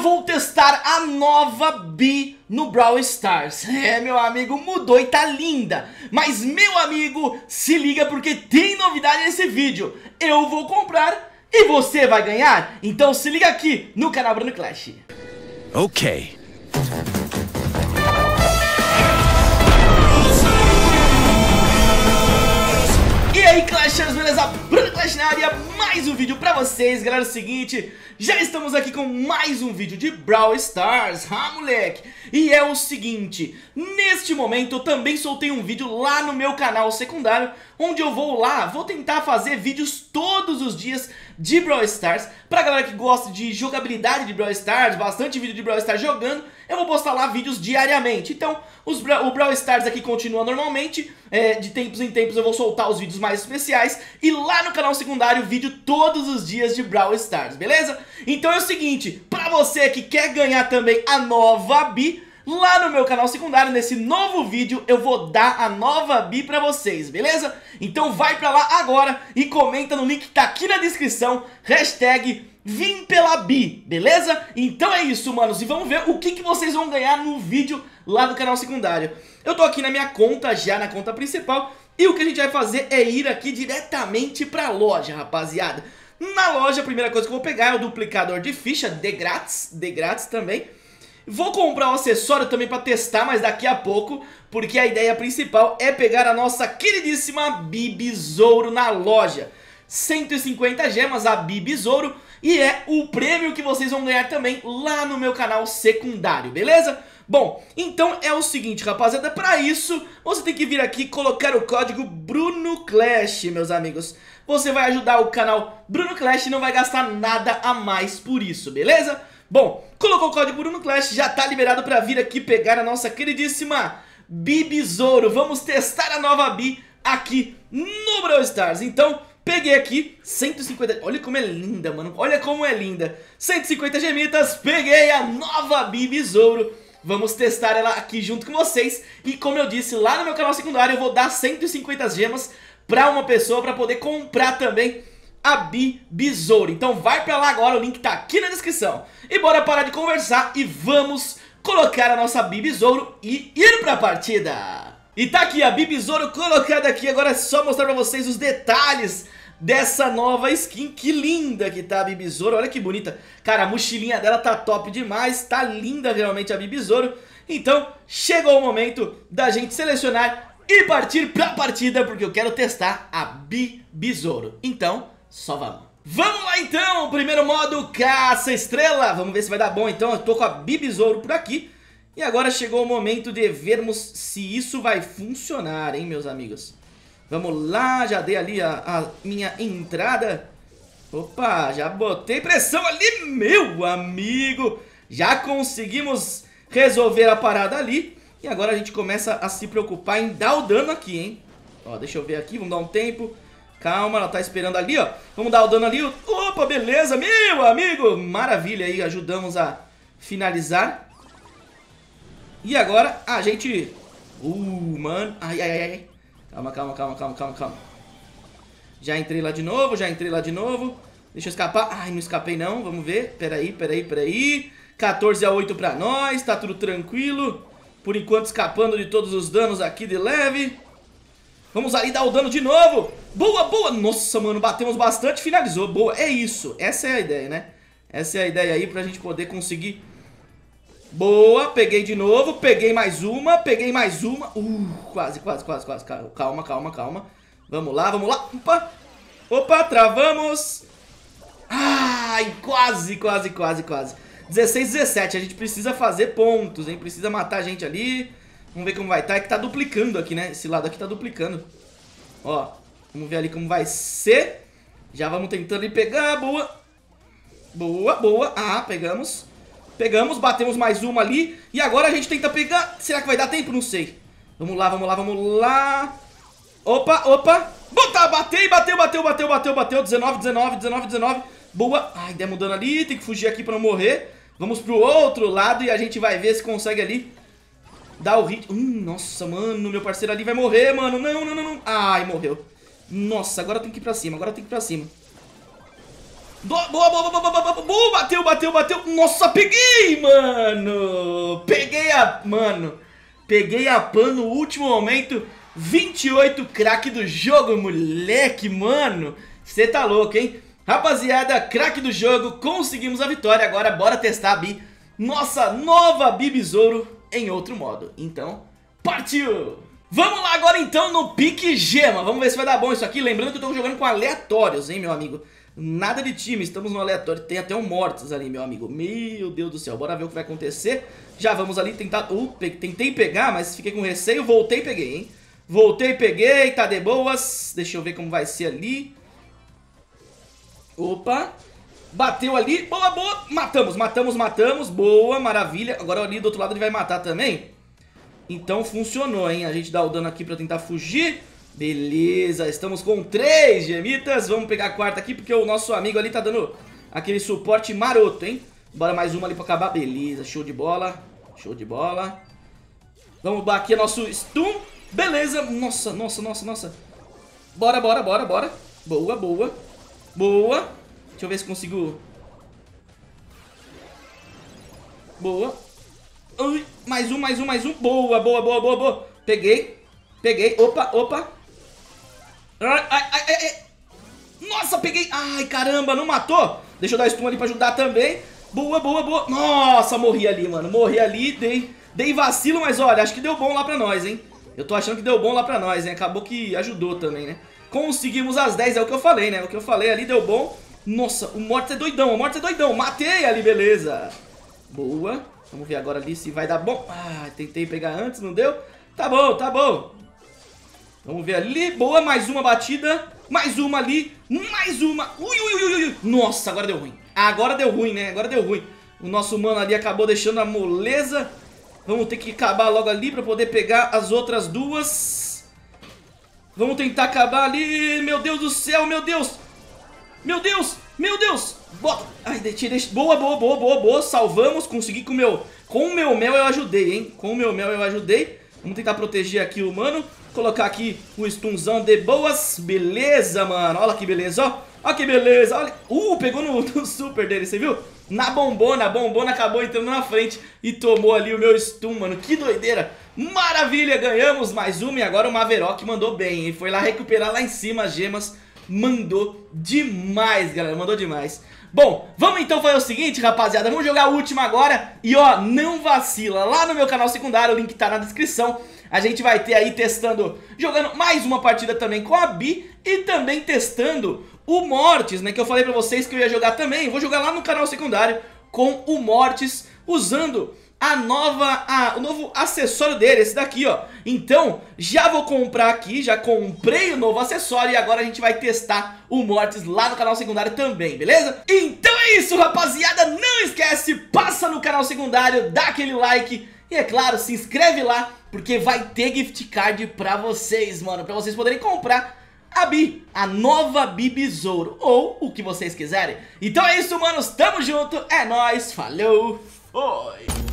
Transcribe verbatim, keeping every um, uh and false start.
vou testar a nova Bee no Brawl Stars. É, meu amigo, mudou e tá linda. Mas, meu amigo, se liga porque tem novidade nesse vídeo. Eu vou comprar e você vai ganhar. Então se liga aqui no canal Bruno Clash. Ok. E aí, Clashers, beleza? Bruno Clash na área, mais um vídeo pra vocês, galera. É o seguinte, já estamos aqui com mais um vídeo de Brawl Stars, ah, moleque. E é o seguinte, neste momento eu também soltei um vídeo lá no meu canal secundário, onde eu vou lá, vou tentar fazer vídeos todos os dias de Brawl Stars. Pra galera que gosta de jogabilidade de Brawl Stars, bastante vídeo de Brawl Stars jogando, eu vou postar lá vídeos diariamente. Então, os Bra o Brawl Stars aqui continua normalmente, é, de tempos em tempos eu vou soltar os vídeos mais especiais. E lá no canal secundário, vídeo todos os dias de Brawl Stars, beleza? Então é o seguinte, pra você que quer ganhar também a nova Bee, lá no meu canal secundário, nesse novo vídeo, eu vou dar a nova Bee pra vocês, beleza? Então vai pra lá agora e comenta no link que tá aqui na descrição, hashtag Vim pela Bee, beleza? Então é isso, manos, e vamos ver o que, que vocês vão ganhar no vídeo lá do canal secundário. Eu tô aqui na minha conta, já na conta principal, e o que a gente vai fazer é ir aqui diretamente pra loja, rapaziada. Na loja, a primeira coisa que eu vou pegar é o duplicador de ficha, de grátis, de grátis também. Vou comprar um acessório também pra testar, mas daqui a pouco, porque a ideia principal é pegar a nossa queridíssima Bee Besouro na loja. cento e cinquenta gemas, a Bee Besouro, e é o prêmio que vocês vão ganhar também lá no meu canal secundário, beleza? Bom, então é o seguinte, rapaziada, pra isso você tem que vir aqui e colocar o código Bruno Clash, meus amigos. Você vai ajudar o canal Bruno Clash e não vai gastar nada a mais por isso, beleza? Bom, colocou o código Bruno Clash, já tá liberado pra vir aqui pegar a nossa queridíssima Bee Besouro. Vamos testar a nova Bee aqui no Brawl Stars. Então, peguei aqui cento e cinquenta... Olha como é linda, mano. Olha como é linda. cento e cinquenta gemitas, peguei a nova Bee Besouro. Vamos testar ela aqui junto com vocês. E como eu disse, lá no meu canal secundário eu vou dar cento e cinquenta gemas pra uma pessoa pra poder comprar também a Bee Besouro. Então vai pra lá agora, o link tá aqui na descrição. E bora parar de conversar e vamos colocar a nossa Bee Besouro e ir pra partida. E tá aqui a Bee Besouro colocada aqui. Agora é só mostrar pra vocês os detalhes dessa nova skin. Que linda que tá a Bee Besouro, olha que bonita. Cara, a mochilinha dela tá top demais. Tá linda realmente a Bee Besouro. Então chegou o momento da gente selecionar e partir pra partida, porque eu quero testar a Bee Besouro. Então, só vamos. Vamos lá então, primeiro modo caça estrela. Vamos ver se vai dar bom então. Eu tô com a Bee Besouro por aqui. E agora chegou o momento de vermos se isso vai funcionar, hein, meus amigos. Vamos lá, já dei ali a, a minha entrada. Opa, já botei pressão ali, meu amigo. Já conseguimos resolver a parada ali. E agora a gente começa a se preocupar em dar o dano aqui, hein. Ó, deixa eu ver aqui, vamos dar um tempo. Calma, ela tá esperando ali, ó. Vamos dar o dano ali. Opa, beleza, meu amigo. Maravilha aí, ajudamos a finalizar. E agora a gente... Uh, mano. Ai, ai, ai. Calma, calma, calma, calma, calma, calma. Já entrei lá de novo, já entrei lá de novo. Deixa eu escapar. Ai, não escapei não, vamos ver. Peraí, peraí, peraí. quatorze a oito pra nós, tá tudo tranquilo. Por enquanto escapando de todos os danos aqui de leve. Vamos ali dar o dano de novo. Boa, boa. Nossa, mano, batemos bastante, finalizou. Boa, é isso. Essa é a ideia, né? Essa é a ideia aí pra gente poder conseguir. Boa, peguei de novo. Peguei mais uma, peguei mais uma. Uh, quase, quase, quase, quase. Calma, calma, calma. Vamos lá, vamos lá. Opa, opa, travamos. Ai, quase, quase, quase, quase. dezesseis, dezessete, a gente precisa fazer pontos, hein? Precisa matar a gente ali. Vamos ver como vai estar, é que tá duplicando aqui, né? Esse lado aqui tá duplicando. Ó, vamos ver ali como vai ser. Já vamos tentando ir pegar, boa. Boa, boa, ah, pegamos. Pegamos, batemos mais uma ali. E agora a gente tenta pegar, será que vai dar tempo? Não sei. Vamos lá, vamos lá, vamos lá. Opa, opa. Botar, bateu, bateu, bateu, bateu, bateu, bateu. dezenove, dezenove, dezenove, dezenove. Boa, ai, demos dano ali, tem que fugir aqui pra não morrer. Vamos pro outro lado e a gente vai ver se consegue ali dar o hit. Hum, nossa, mano, meu parceiro ali vai morrer, mano. Não, não, não, não. Ai, morreu. Nossa, agora tem que ir pra cima, agora tem que ir pra cima. Boa, boa, boa, boa, boa, boa, boa, bateu, bateu, bateu. Nossa, peguei, mano. Peguei a... Mano, peguei a Pan no último momento. vinte e oito, craque do jogo, moleque, mano. Você tá louco, hein? Rapaziada, craque do jogo, conseguimos a vitória. Agora bora testar a Bi, nossa nova Bi Besouro, em outro modo. Então, partiu! Vamos lá agora então no pique gema. Vamos ver se vai dar bom isso aqui. Lembrando que eu tô jogando com aleatórios, hein, meu amigo. Nada de time, estamos no aleatório. Tem até um mortos ali, meu amigo. Meu Deus do céu, bora ver o que vai acontecer. Já vamos ali tentar... Uh, pe... Tentei pegar, mas fiquei com receio. Voltei e peguei, hein. Voltei e peguei, tá de boas. Deixa eu ver como vai ser ali. Opa. Bateu ali, boa, boa. Matamos, matamos, matamos. Boa, maravilha. Agora ali do outro lado ele vai matar também. Então funcionou, hein. A gente dá o dano aqui pra tentar fugir. Beleza, estamos com três gemitas. Vamos pegar a quarta aqui porque o nosso amigo ali tá dando aquele suporte maroto, hein. Bora mais uma ali pra acabar. Beleza, show de bola. Show de bola. Vamos aqui nosso stun. Beleza, nossa, nossa, nossa, nossa. Bora, bora, bora, bora. Boa, boa. Boa. Deixa eu ver se consigo. Boa. Ui, mais um, mais um, mais um. Boa, boa, boa, boa, boa. Peguei. Peguei. Opa, opa. Ai, ai, ai, ai. Nossa, peguei. Ai, caramba, não matou. Deixa eu dar stun ali pra ajudar também. Boa, boa, boa. Nossa, morri ali, mano. Morri ali, dei, dei vacilo, mas olha, acho que deu bom lá pra nós, hein. Eu tô achando que deu bom lá pra nós, hein. Acabou que ajudou também, né. Conseguimos as dez, é o que eu falei, né. O que eu falei ali deu bom. Nossa, o Mortis é doidão, o Mortis é doidão. Matei ali, beleza. Boa. Vamos ver agora ali se vai dar bom. Ah, tentei pegar antes, não deu. Tá bom, tá bom. Vamos ver ali. Boa, mais uma batida. Mais uma ali. Mais uma. Ui, ui, ui, ui. Nossa, agora deu ruim. Agora deu ruim, né? Agora deu ruim. O nosso mano ali acabou deixando a moleza. Vamos ter que acabar logo ali pra poder pegar as outras duas. Vamos tentar acabar ali. Meu Deus do céu, meu Deus. Meu Deus, meu Deus. Bota. Ai, deixei, deixei. Boa, boa, boa, boa, boa. Salvamos, consegui com o meu... Com o meu mel eu ajudei, hein? Com o meu mel eu ajudei. Vamos tentar proteger aqui o mano. Colocar aqui o stunzão de boas. Beleza, mano. Olha que beleza, ó. Olha que beleza. Olha. Uh, pegou no, no super dele, você viu? Na bombona, a bombona acabou entrando na frente e tomou ali o meu stun, mano. Que doideira. Maravilha, ganhamos mais uma. E agora o Maverick mandou bem, hein? Foi lá recuperar lá em cima as gemas. Mandou demais, galera, mandou demais. Bom, vamos então fazer o seguinte, rapaziada. Vamos jogar a última agora. E ó, não vacila, lá no meu canal secundário, o link tá na descrição. A gente vai ter aí testando, jogando mais uma partida também com a Bi. E também testando o Mortis, né, que eu falei pra vocês que eu ia jogar também. Vou jogar lá no canal secundário com o Mortis, usando a nova, a, o novo acessório dele, esse daqui, ó. Então, já vou comprar aqui, já comprei o novo acessório e agora a gente vai testar o Mortis lá no canal secundário também, beleza? Então é isso, rapaziada, não esquece, passa no canal secundário, dá aquele like e, é claro, se inscreve lá, porque vai ter gift card pra vocês, mano, pra vocês poderem comprar a Bi, a nova Bi Besouro, ou o que vocês quiserem. Então é isso, manos, tamo junto, é nóis, falou, foi!